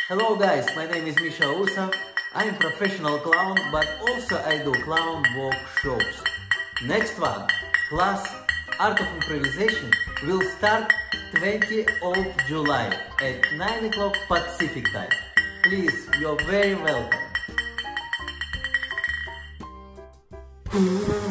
Hello guys, my name is Misha Usov. I'm professional clown, but also I do clown workshops. Next one, class Art of Improvisation will start 20th of July at 9 o'clock Pacific time. Please, you're very welcome.